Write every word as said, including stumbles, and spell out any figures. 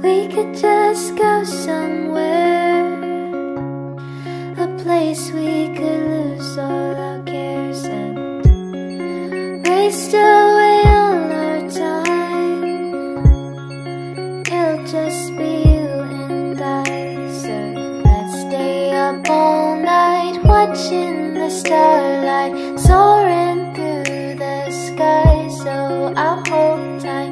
We could just go somewhere, a place we could lose all our cares and waste away all our time. It'll just be you and I, so let's stay up all night watching the starlight soaring through the sky. So I'll hold tight